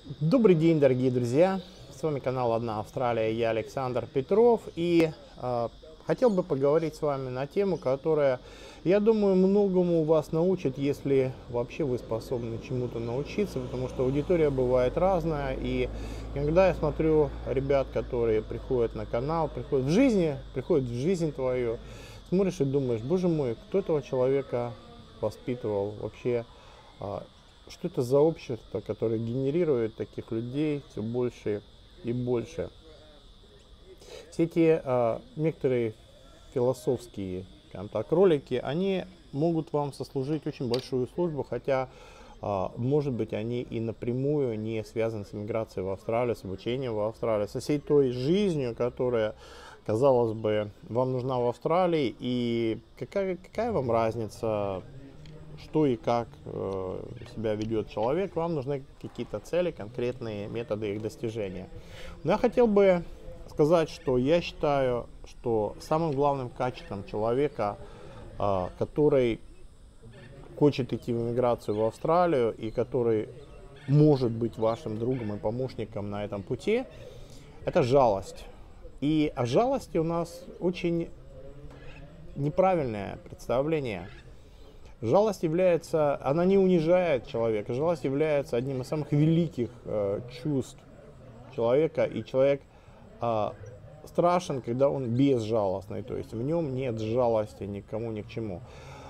Добрый день, дорогие друзья! С вами канал «Одна Австралия», я Александр Петров, и хотел бы поговорить с вами на тему, которая, я думаю, многому вас научит, если вообще вы способны чему-то научиться, потому что аудитория бывает разная, и иногда я смотрю ребят, которые приходят на канал, приходят в жизнь твою, смотришь и думаешь: боже мой, кто этого человека воспитывал вообще? Что это за общество, которое генерирует таких людей все больше и больше? Все эти некоторые философские, скажем так, ролики, они могут вам сослужить очень большую службу, хотя, может быть, они и напрямую не связаны с иммиграцией в Австралию, с обучением в Австралии, со всей той жизнью, которая, казалось бы, вам нужна в Австралии, и какая вам разница, что и как себя ведет человек, вам нужны какие-то цели, конкретные методы их достижения. Но я хотел бы сказать, что я считаю, что самым главным качеством человека, который хочет идти в эмиграцию в Австралию и который может быть вашим другом и помощником на этом пути, это жалость. И о жалости у нас очень неправильное представление. Жалость является, она не унижает человека, жалость является одним из самых великих чувств человека, и человек страшен, когда он безжалостный, то есть в нем нет жалости никому, ни к чему.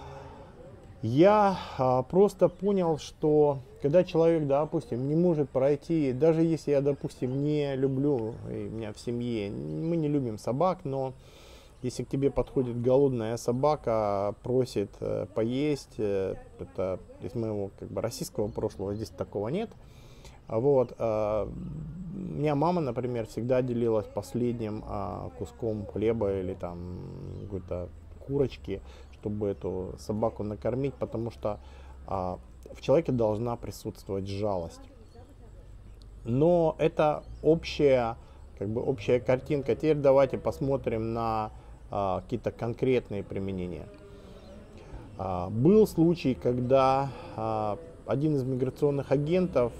Я просто понял, что когда человек, допустим, не может пройти, даже если я, допустим, не люблю, и у меня в семье, мы не любим собак, но если к тебе подходит голодная собака, просит поесть, это из моего российского прошлого, здесь такого нет. Вот. У меня мама, например, всегда делилась последним куском хлеба или там какой-то курочки, чтобы эту собаку накормить, потому что в человеке должна присутствовать жалость. Но это общая картинка. Теперь давайте посмотрим на какие-то конкретные применения. Был случай, когда один из миграционных агентов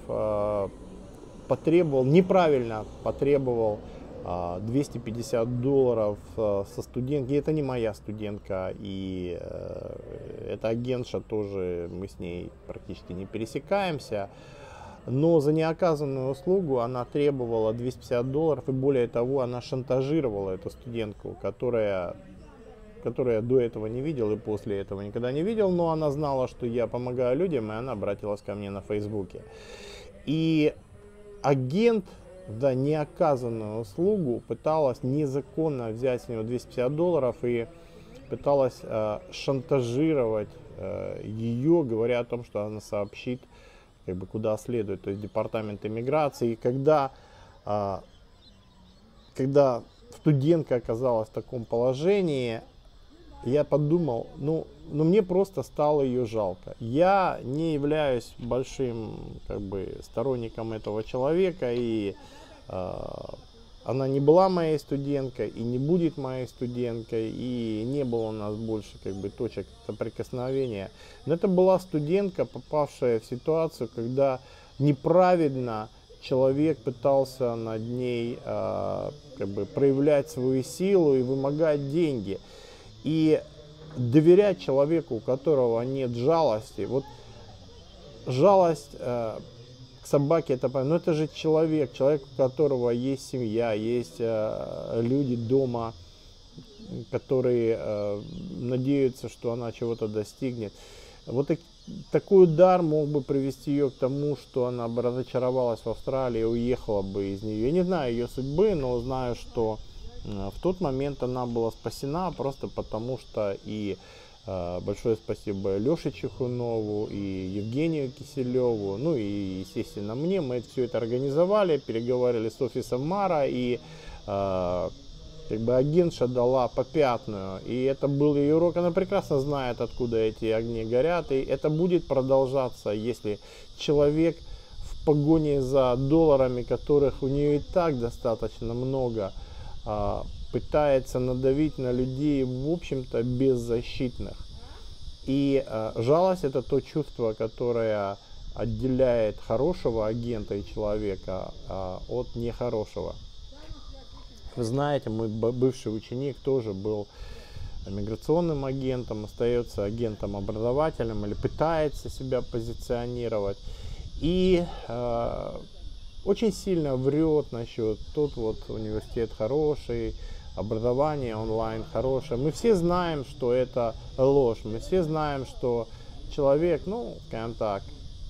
неправильно потребовал $250 со студентки. Это не моя студентка, и эта агентша тоже, мы с ней практически не пересекаемся. Но за неоказанную услугу она требовала $250, и более того, она шантажировала эту студентку, которая до этого не видел и после этого никогда не видел, но она знала, что я помогаю людям, и она обратилась ко мне на Фейсбуке. И агент за неоказанную услугу пыталась незаконно взять с него $250 и пыталась шантажировать ее, говоря о том, что она сообщит куда следует, то есть департамент иммиграции. И когда студентка оказалась в таком положении, я подумал, мне просто стало ее жалко. Я не являюсь большим сторонником этого человека, и она не была моей студенткой и не будет моей студенткой, и не было у нас больше точек соприкосновения. Но это была студентка, попавшая в ситуацию, когда неправедно человек пытался над ней проявлять свою силу и вымогать деньги. И доверять человеку, у которого нет жалости, жалость к собаке, это же человек, у которого есть семья, есть люди дома, которые надеются, что она чего-то достигнет. Такой удар мог бы привести ее к тому, что она бы разочаровалась в Австралии и уехала бы из нее. Я не знаю ее судьбы, но знаю, что в тот момент она была спасена просто потому, что и большое спасибо Леше Чехунову и Евгению Киселеву, и, естественно, мне. Мы все это организовали, переговорили с офисом мэра, и агентша дала попятную. И это был ее урок. Она прекрасно знает, откуда эти огни горят, и это будет продолжаться, если человек в погоне за долларами, которых у нее и так достаточно много, пытается надавить на людей, в общем-то, беззащитных. И жалость — это то чувство, которое отделяет хорошего агента и человека от нехорошего. Вы знаете, мой бывший ученик тоже был миграционным агентом, остается агентом образовательным или пытается себя позиционировать. И очень сильно врет насчет тут вот университет хороший, образование онлайн хорошее. Мы все знаем, что это ложь. Мы все знаем, что человек, ну, скажем так,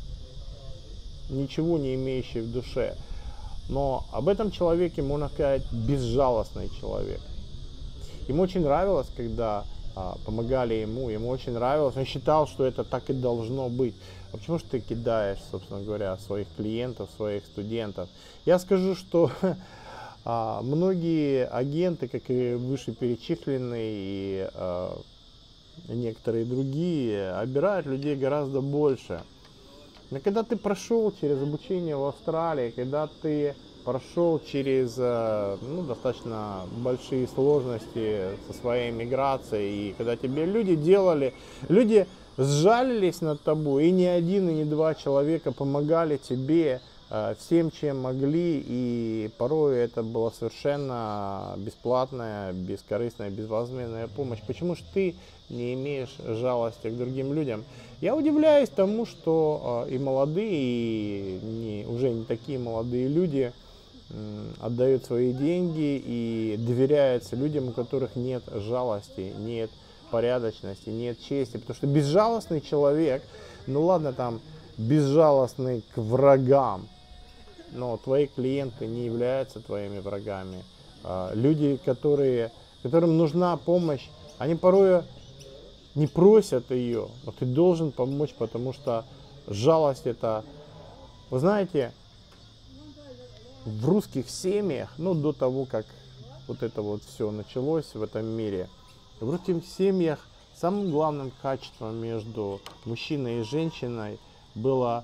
ничего не имеющий в душе. Но об этом человеке можно сказать безжалостный человек. Ему очень нравилось, когда помогали ему очень нравилось. Он считал, что это так и должно быть. А почему же ты кидаешь, собственно говоря, своих клиентов, своих студентов? Я скажу, что многие агенты, как и вышеперечисленные, и некоторые другие, обирают людей гораздо больше. Но когда ты прошел через обучение в Австралии, когда ты прошел через достаточно большие сложности со своей миграцией, и когда тебе люди сжалились над тобой, и ни один, и ни два человека помогали тебе всем, чем могли, и порой это была совершенно бесплатная, бескорыстная, безвозмездная помощь. Почему же ты не имеешь жалости к другим людям? Я удивляюсь тому, что и молодые, и уже не такие молодые люди отдают свои деньги и доверяются людям, у которых нет жалости, нет порядочности, нет чести. Потому что безжалостный человек, ну ладно, там безжалостный к врагам, но твои клиенты не являются твоими врагами. Люди, которым нужна помощь, они порой не просят ее, но ты должен помочь, потому что жалость это, вы знаете, в русских семьях, до того, как вот это вот все началось в этом мире, в русских семьях самым главным качеством между мужчиной и женщиной было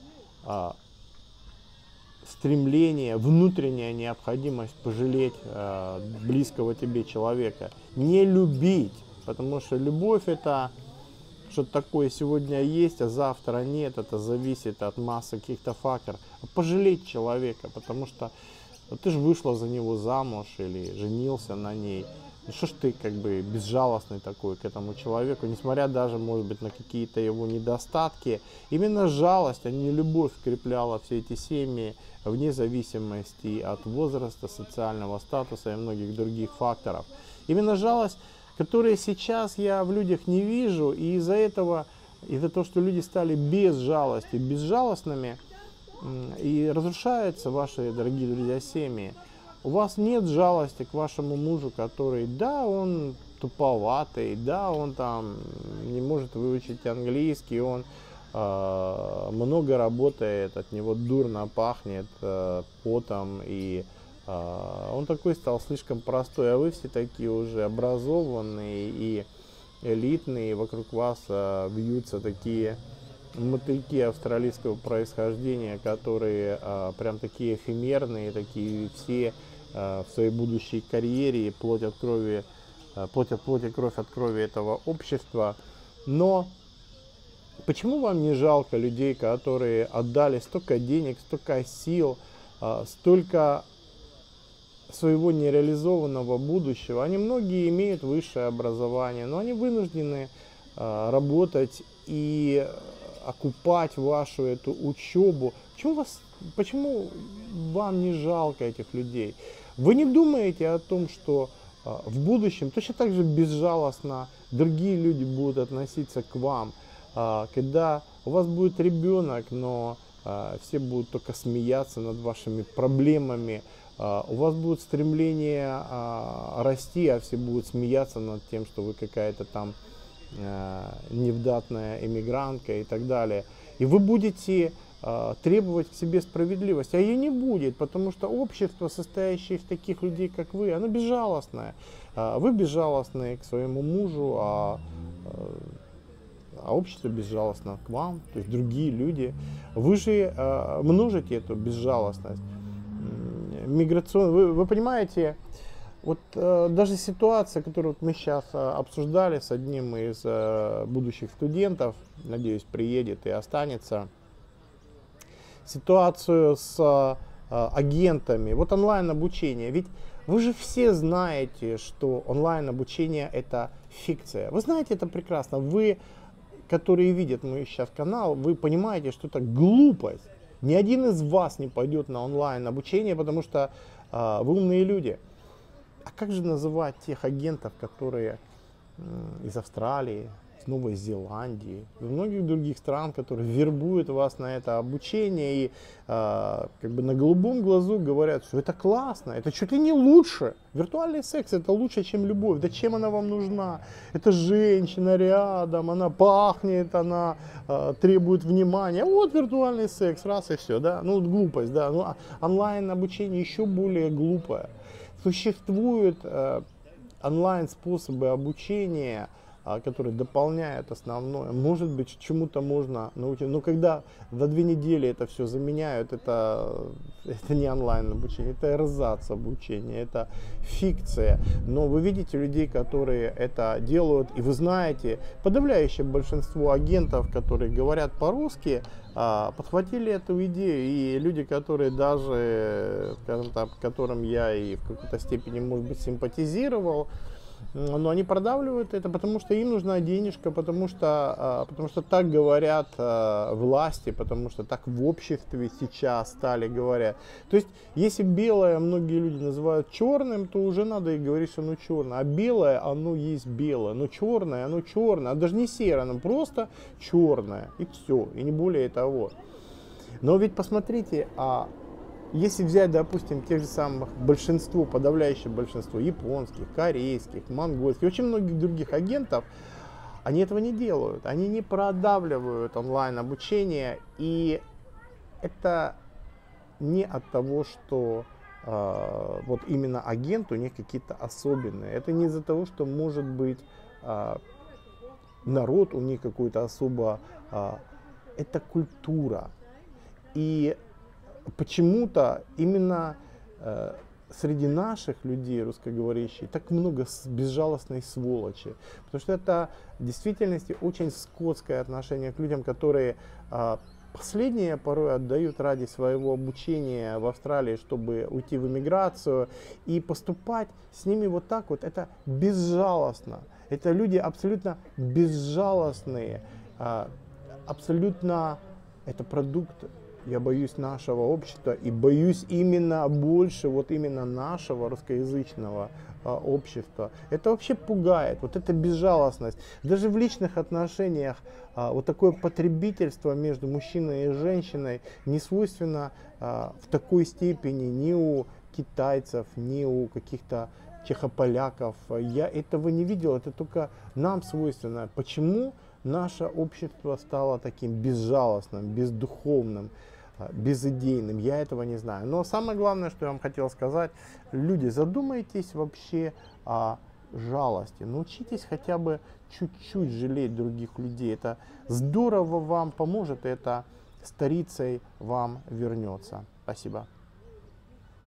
стремление, внутренняя необходимость пожалеть близкого тебе человека, не любить, потому что любовь это что-то такое сегодня есть, а завтра нет, это зависит от массы каких-то факторов. Пожалеть человека, потому что ты же вышла за него замуж или женился на ней. Ну что ж ты как бы безжалостный такой к этому человеку, несмотря даже, может быть, на какие-то его недостатки. Именно жалость, а не любовь скрепляла все эти семьи вне зависимости от возраста, социального статуса и многих других факторов. Именно жалость, которую сейчас я в людях не вижу, и из-за того, что люди стали без жалости, безжалостными, и разрушаются ваши, дорогие друзья, семьи. У вас нет жалости к вашему мужу, который, да, он туповатый, да, он там не может выучить английский, он много работает, от него дурно пахнет потом, и он такой стал слишком простой, а вы все такие уже образованные и элитные, и вокруг вас вьются такие мотыльки австралийского происхождения, которые прям такие эфемерные, такие все в своей будущей карьере, плоть и кровь от крови этого общества. Но почему вам не жалко людей, которые отдали столько денег, столько сил, столько своего нереализованного будущего? Они многие имеют высшее образование, но они вынуждены работать и окупать вашу эту учебу. Почему вам не жалко этих людей? Вы не думаете о том, что в будущем точно так же безжалостно другие люди будут относиться к вам, когда у вас будет ребенок, но все будут только смеяться над вашими проблемами, у вас будет стремление расти, а все будут смеяться над тем, что вы какая-то там невдатная эмигрантка и так далее. И вы будете требовать к себе справедливости, а ее не будет, потому что общество, состоящее из таких людей, как вы, оно безжалостное. Вы безжалостны к своему мужу, а общество безжалостно к вам, то есть другие люди. Вы же множите эту безжалостность. Вы понимаете, вот даже ситуация, которую мы сейчас обсуждали с одним из будущих студентов, надеюсь, приедет и останется, ситуацию с агентами, вот онлайн-обучение. Ведь вы же все знаете, что онлайн-обучение это фикция. Вы знаете это прекрасно. Вы, которые видят мой сейчас канал, вы понимаете, что это глупость. Ни один из вас не пойдет на онлайн-обучение, потому что вы умные люди. А как же называть тех агентов, которые из Австралии, с Новой Зеландии, из многих других стран, которые вербуют вас на это обучение и как бы на голубом глазу говорят, что это классно, это чуть ли не лучше. Виртуальный секс это лучше, чем любовь. Да чем она вам нужна? Это женщина рядом, она пахнет, она требует внимания. Вот виртуальный секс, раз и все, да? Ну, глупость, да. Ну, онлайн обучение еще более глупое. Существуют онлайн способы обучения, которые дополняют основное. Может быть, чему-то можно научиться. Но когда за 2 недели это все заменяют, это не онлайн обучение, это эрзац обучение, это фикция. Но вы видите людей, которые это делают, и вы знаете, подавляющее большинство агентов, которые говорят по-русски, подхватили эту идею. И люди, которые даже, скажем так, которым я и в какой-то степени, может быть, симпатизировал, но они продавливают это, потому что им нужна денежка, потому что так говорят власти, потому что так в обществе сейчас стали говорят. То есть, если белое многие люди называют черным, то уже надо и говорить, что оно черное. А белое, оно есть белое. Но черное, оно черное. А даже не серое, оно просто черное. И все, и не более того. Но ведь посмотрите, если взять, допустим, тех же самых большинство, подавляющее большинство японских, корейских, монгольских, очень многих других агентов, они этого не делают. Они не продавливают онлайн обучение. И это не от того, что вот именно агент у них какие-то особенные. Это не из-за того, что может быть народ у них какой-то особо. Это культура. И почему-то именно среди наших людей, русскоговорящих, так много безжалостной сволочи. Потому что это в действительности очень скотское отношение к людям, которые последние порой отдают ради своего обучения в Австралии, чтобы уйти в эмиграцию. И поступать с ними вот так вот, это безжалостно. Это люди абсолютно безжалостные, абсолютно это продукт, я боюсь, нашего общества и боюсь именно больше вот именно нашего русскоязычного общества. Это вообще пугает, вот эта безжалостность. Даже в личных отношениях вот такое потребительство между мужчиной и женщиной не свойственно в такой степени ни у китайцев, ни у каких-то чехополяков. Я этого не видел, это только нам свойственно. Почему наше общество стало таким безжалостным, бездуховным, безидейным? Я этого не знаю. Но самое главное, что я вам хотел сказать, люди, задумайтесь вообще о жалости. Научитесь хотя бы чуть-чуть жалеть других людей. Это здорово вам поможет, это старицей вам вернется. Спасибо.